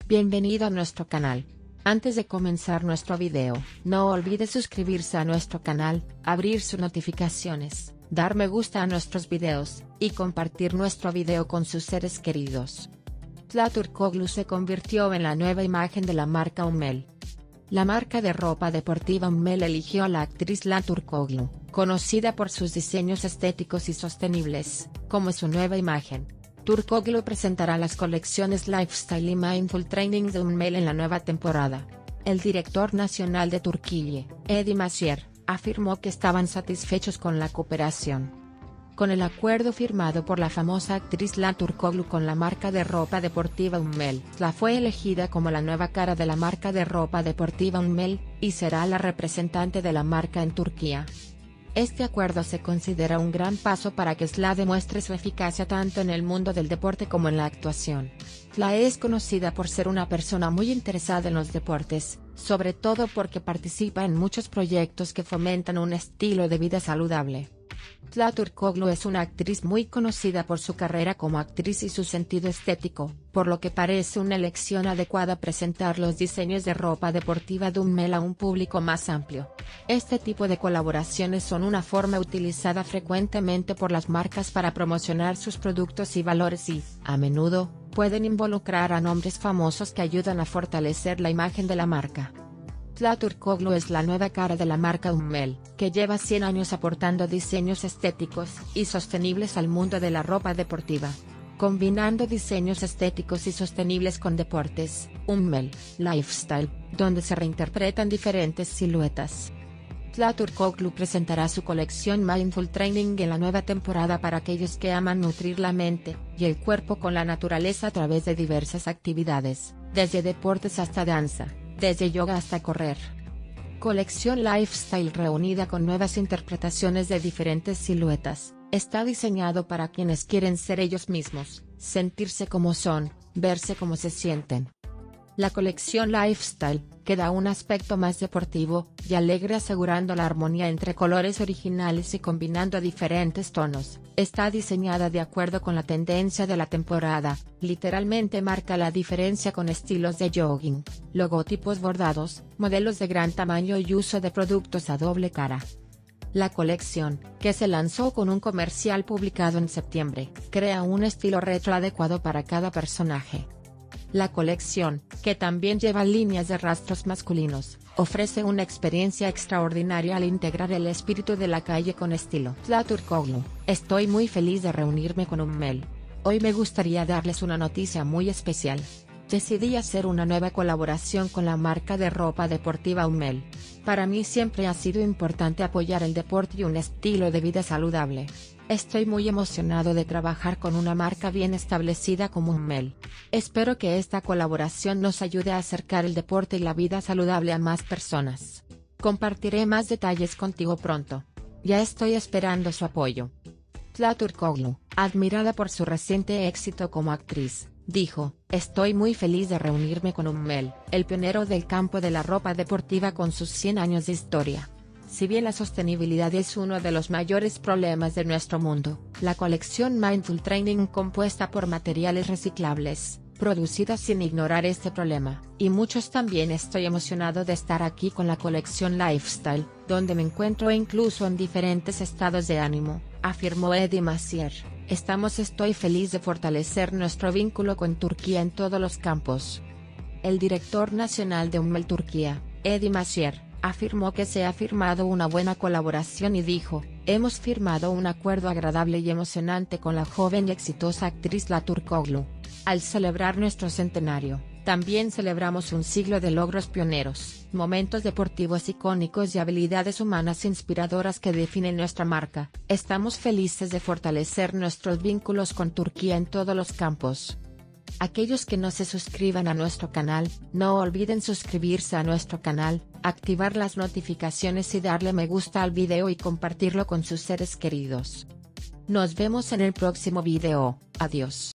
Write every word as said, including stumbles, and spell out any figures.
Bienvenido a nuestro canal. Antes de comenzar nuestro video, no olvide suscribirse a nuestro canal, abrir sus notificaciones, dar me gusta a nuestros videos, y compartir nuestro video con sus seres queridos. Zlata Turkoglu se convirtió en la nueva imagen de la marca Ummel. La marca de ropa deportiva Ummel eligió a la actriz Zlata Turkoglu, conocida por sus diseños estéticos y sostenibles, como su nueva imagen. Turkoglu presentará las colecciones Lifestyle y Mindful Training de Ummel en la nueva temporada. El director nacional de Turquía, Edi Mazier, afirmó que estaban satisfechos con la cooperación. Con el acuerdo firmado por la famosa actriz Zlata Turkoglu con la marca de ropa deportiva Ummel, la fue elegida como la nueva cara de la marca de ropa deportiva Ummel, y será la representante de la marca en Turquía. Este acuerdo se considera un gran paso para que Zlata demuestre su eficacia tanto en el mundo del deporte como en la actuación. Zlata es conocida por ser una persona muy interesada en los deportes, sobre todo porque participa en muchos proyectos que fomentan un estilo de vida saludable. Zlata Turkoglu es una actriz muy conocida por su carrera como actriz y su sentido estético, por lo que parece una elección adecuada presentar los diseños de ropa deportiva de Ummel a un público más amplio. Este tipo de colaboraciones son una forma utilizada frecuentemente por las marcas para promocionar sus productos y valores y, a menudo, pueden involucrar a nombres famosos que ayudan a fortalecer la imagen de la marca. Zlata Turkoglu es la nueva cara de la marca Ummel, que lleva cien años aportando diseños estéticos y sostenibles al mundo de la ropa deportiva. Combinando diseños estéticos y sostenibles con deportes, Ummel Lifestyle, donde se reinterpretan diferentes siluetas. Zlata Turkoglu presentará su colección Mindful Training en la nueva temporada para aquellos que aman nutrir la mente y el cuerpo con la naturaleza a través de diversas actividades, desde deportes hasta danza, desde yoga hasta correr. Colección Lifestyle reunida con nuevas interpretaciones de diferentes siluetas, está diseñado para quienes quieren ser ellos mismos, sentirse como son, verse como se sienten. La colección Lifestyle, que da un aspecto más deportivo y alegre asegurando la armonía entre colores originales y combinando diferentes tonos, está diseñada de acuerdo con la tendencia de la temporada, literalmente marca la diferencia con estilos de jogging, logotipos bordados, modelos de gran tamaño y uso de productos a doble cara. La colección, que se lanzó con un comercial publicado en septiembre, crea un estilo retro adecuado para cada personaje. La colección, que también lleva líneas de rastros masculinos, ofrece una experiencia extraordinaria al integrar el espíritu de la calle con estilo. Zlata Turkoglu: estoy muy feliz de reunirme con Ummel. Hoy me gustaría darles una noticia muy especial. Decidí hacer una nueva colaboración con la marca de ropa deportiva Ummel. Para mí siempre ha sido importante apoyar el deporte y un estilo de vida saludable. Estoy muy emocionado de trabajar con una marca bien establecida como Ummel. Espero que esta colaboración nos ayude a acercar el deporte y la vida saludable a más personas. Compartiré más detalles contigo pronto. Ya estoy esperando su apoyo. Zlata Turkoglu, admirada por su reciente éxito como actriz, dijo: estoy muy feliz de reunirme con Ummel, el pionero del campo de la ropa deportiva con sus cien años de historia. Si bien la sostenibilidad es uno de los mayores problemas de nuestro mundo, la colección Mindful Training, compuesta por materiales reciclables, producida sin ignorar este problema, y muchos también estoy emocionado de estar aquí con la colección Lifestyle, donde me encuentro incluso en diferentes estados de ánimo, afirmó Edi Mazier. Estamos estoy feliz de fortalecer nuestro vínculo con Turquía en todos los campos. El director nacional de Ummel Turquía, Edi Mazier, afirmó que se ha firmado una buena colaboración y dijo: hemos firmado un acuerdo agradable y emocionante con la joven y exitosa actriz Zlata Turkoglu. Al celebrar nuestro centenario, también celebramos un siglo de logros pioneros, momentos deportivos icónicos y habilidades humanas inspiradoras que definen nuestra marca. Estamos felices de fortalecer nuestros vínculos con Turquía en todos los campos. Aquellos que no se suscriban a nuestro canal, no olviden suscribirse a nuestro canal, activar las notificaciones y darle me gusta al video y compartirlo con sus seres queridos. Nos vemos en el próximo video. Adiós.